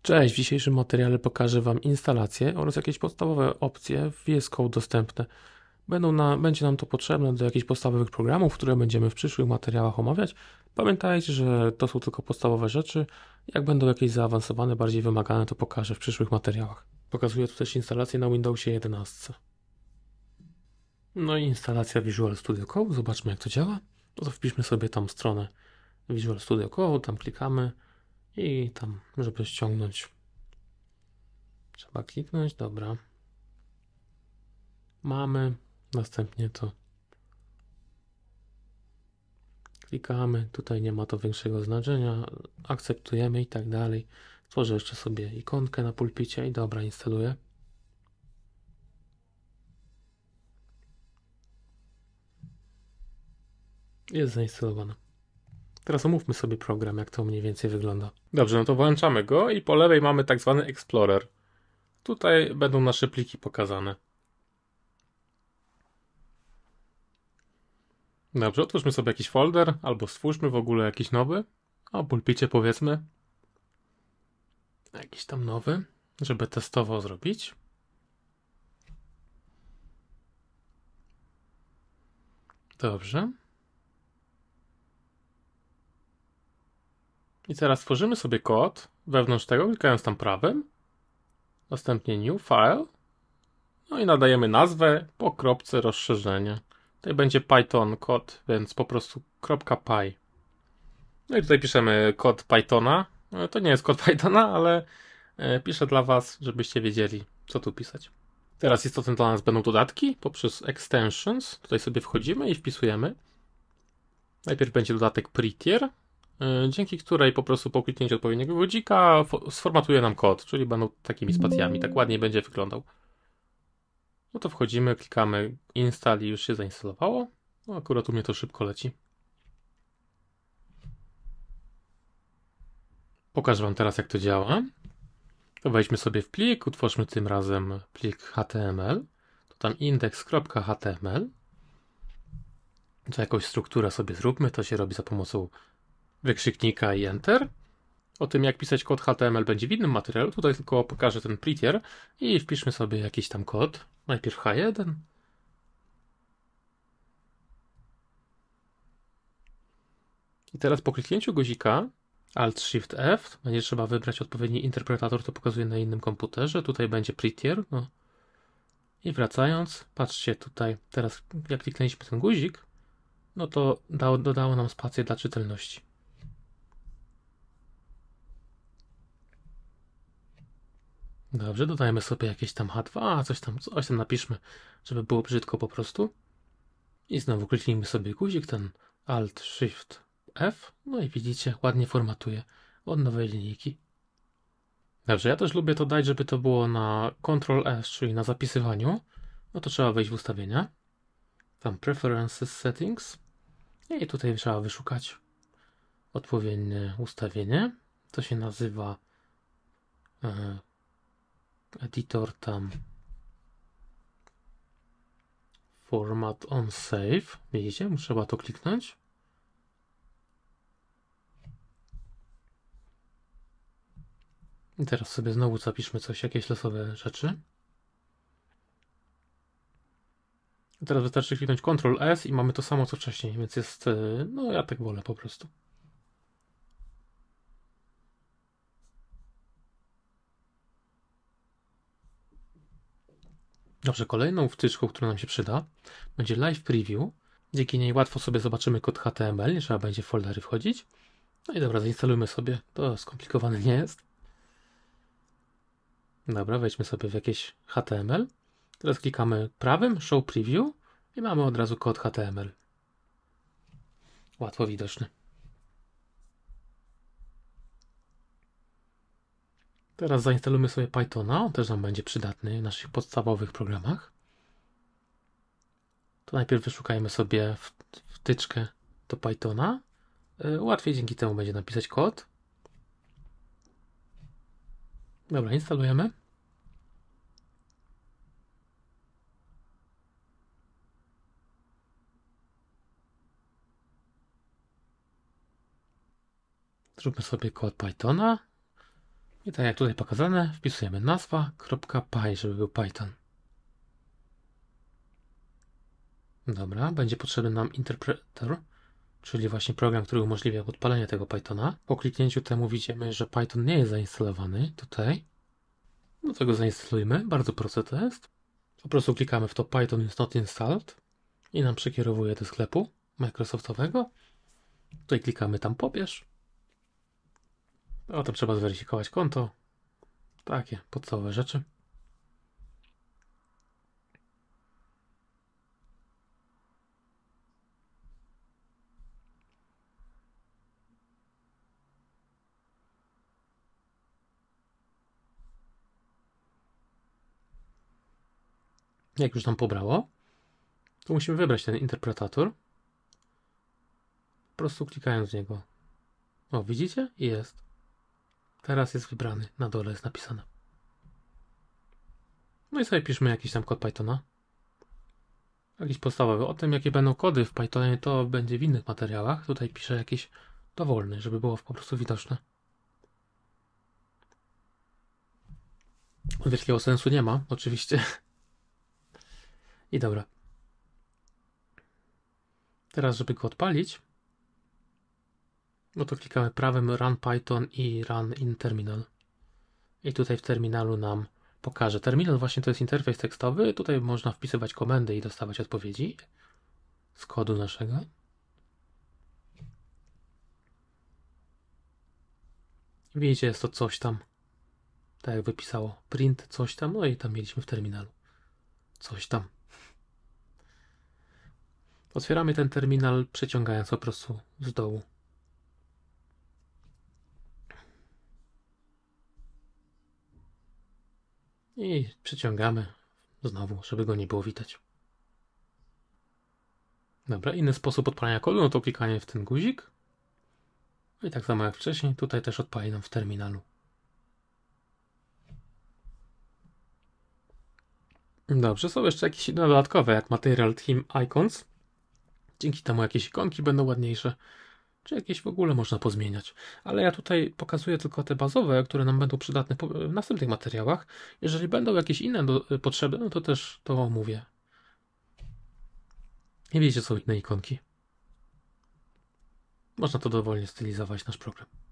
Cześć, w dzisiejszym materiale pokażę Wam instalację oraz jakieś podstawowe opcje w VS Code dostępne. Będzie nam to potrzebne do jakichś podstawowych programów, które będziemy w przyszłych materiałach omawiać. Pamiętajcie, że to są tylko podstawowe rzeczy. Jak będą jakieś zaawansowane, bardziej wymagane, to pokażę w przyszłych materiałach. Pokazuję tu też instalację na Windowsie 11. No i instalacja Visual Studio Code. Zobaczmy, jak to działa. No to wpiszmy sobie tam stronę Visual Studio Code, tam klikamy i tam, żeby ściągnąć, trzeba kliknąć, dobra. Mamy, następnie to klikamy, tutaj nie ma to większego znaczenia, akceptujemy i tak dalej. Tworzę jeszcze sobie ikonkę na pulpicie i dobra, instaluję. Jest zainstalowana. Teraz omówmy sobie program, jak to mniej więcej wygląda. Dobrze, no to włączamy go i po lewej mamy tak zwany Explorer. Tutaj będą nasze pliki pokazane. Dobrze, otwórzmy sobie jakiś folder, albo stwórzmy w ogóle jakiś nowy. O pulpicie powiedzmy. Jakiś tam nowy, żeby testowo zrobić. Dobrze. I teraz tworzymy sobie kod wewnątrz tego, klikając tam prawym. Następnie New File. No i nadajemy nazwę po kropce rozszerzenie. Tutaj będzie Python kod, więc po prostu .py. No i tutaj piszemy kod Pythona. To nie jest kod Pythona, ale piszę dla Was, żebyście wiedzieli, co tu pisać. Teraz istotne dla nas będą dodatki poprzez extensions. Tutaj sobie wchodzimy i wpisujemy. Najpierw będzie dodatek Prettier, dzięki której po prostu po kliknięciu odpowiedniego guzik,a sformatuje nam kod, czyli będą takimi spacjami, tak ładniej będzie wyglądał. No to wchodzimy, klikamy install i już się zainstalowało. No akurat u mnie to szybko leci. Pokażę Wam teraz, jak to działa. To wejdźmy sobie w plik, utwórzmy tym razem plik HTML. To tam index.html. To jakąś strukturę sobie zróbmy, to się robi za pomocą wykrzyknika i Enter. O tym, jak pisać kod HTML, będzie w innym materiale. Tutaj tylko pokażę ten prettier i wpiszmy sobie jakiś tam kod. Najpierw H1. I teraz po kliknięciu guzika Alt-Shift-F będzie trzeba wybrać odpowiedni interpretator, to pokazuje na innym komputerze. Tutaj będzie prettier. No. I wracając, patrzcie tutaj, teraz jak kliknęliśmy ten guzik, no to dodało nam spację dla czytelności. Dobrze, dodajmy sobie jakieś tam H2, coś tam napiszmy, żeby było brzydko po prostu. I znowu kliknijmy sobie guzik, ten Alt-Shift-F, no i widzicie, ładnie formatuje od nowej linijki. Dobrze, ja też lubię to dać, żeby to było na Ctrl-S, czyli na zapisywaniu. No to trzeba wejść w ustawienia. Tam Preferences Settings. I tutaj trzeba wyszukać odpowiednie ustawienie. To się nazywa editor tam Format on Save. Widzicie? Trzeba to kliknąć. I teraz sobie znowu zapiszmy coś, jakieś losowe rzeczy. I teraz wystarczy kliknąć Ctrl S i mamy to samo co wcześniej, więc jest, no ja tak wolę po prostu. Dobrze, kolejną wtyczką, która nam się przyda, będzie Live Preview. Dzięki niej łatwo sobie zobaczymy kod HTML, nie trzeba będzie w foldery wchodzić. No i dobra, zainstalujmy sobie, to skomplikowane nie jest. Dobra, wejdźmy sobie w jakieś HTML. Teraz klikamy prawym Show Preview i mamy od razu kod HTML. Łatwo widoczny. Teraz zainstalujmy sobie Pythona, on też nam będzie przydatny w naszych podstawowych programach. To najpierw wyszukajmy sobie wtyczkę do Pythona. Łatwiej dzięki temu będzie napisać kod. Dobra, instalujemy. Zróbmy sobie kod Pythona I tak jak tutaj pokazane, wpisujemy nazwa.py, żeby był Python. Dobra, będzie potrzebny nam interpreter, czyli właśnie program, który umożliwia podpalenie tego Pythona. Po kliknięciu temu widzimy, że Python nie jest zainstalowany tutaj. Do tego zainstalujmy, bardzo proste to jest. Po prostu klikamy w to Python is not installed i nam przekierowuje do sklepu Microsoftowego. Tutaj klikamy tam pobierz. Potem trzeba zweryfikować konto. Takie podstawowe rzeczy. Jak już nam pobrało, to musimy wybrać ten interpretator. Po prostu klikając w niego. O, widzicie? Jest. Teraz jest wybrany. Na dole jest napisane. No i sobie piszmy jakiś tam kod Pythona. Jakiś podstawowy. O tym, jakie będą kody w Pythonie, to będzie w innych materiałach. Tutaj piszę jakiś dowolny, żeby było po prostu widoczne. Wielkiego sensu nie ma, oczywiście. I dobra. Teraz, żeby go odpalić, no to klikamy prawym Run Python i Run in Terminal. I tutaj w terminalu nam pokaże. Terminal właśnie to jest interfejs tekstowy. Tutaj można wpisywać komendy i dostawać odpowiedzi z kodu naszego. Widzicie, jest to coś tam. Tak jak wypisało. Print coś tam. No i tam mieliśmy w terminalu. Coś tam. Otwieramy ten terminal, przeciągając po prostu z dołu. I przeciągamy znowu, żeby go nie było widać. Dobra, inny sposób odpalania kodu, no to klikanie w ten guzik. I tak samo jak wcześniej, tutaj też odpali nam w terminalu. Dobrze, są jeszcze jakieś dodatkowe, jak Material Theme Icons. Dzięki temu jakieś ikonki będą ładniejsze, czy jakieś w ogóle można pozmieniać. Ale ja tutaj pokazuję tylko te bazowe, które nam będą przydatne w następnych materiałach. Jeżeli będą jakieś inne potrzeby, no to też to omówię. I wiecie, są inne ikonki. Można to dowolnie stylizować nasz program.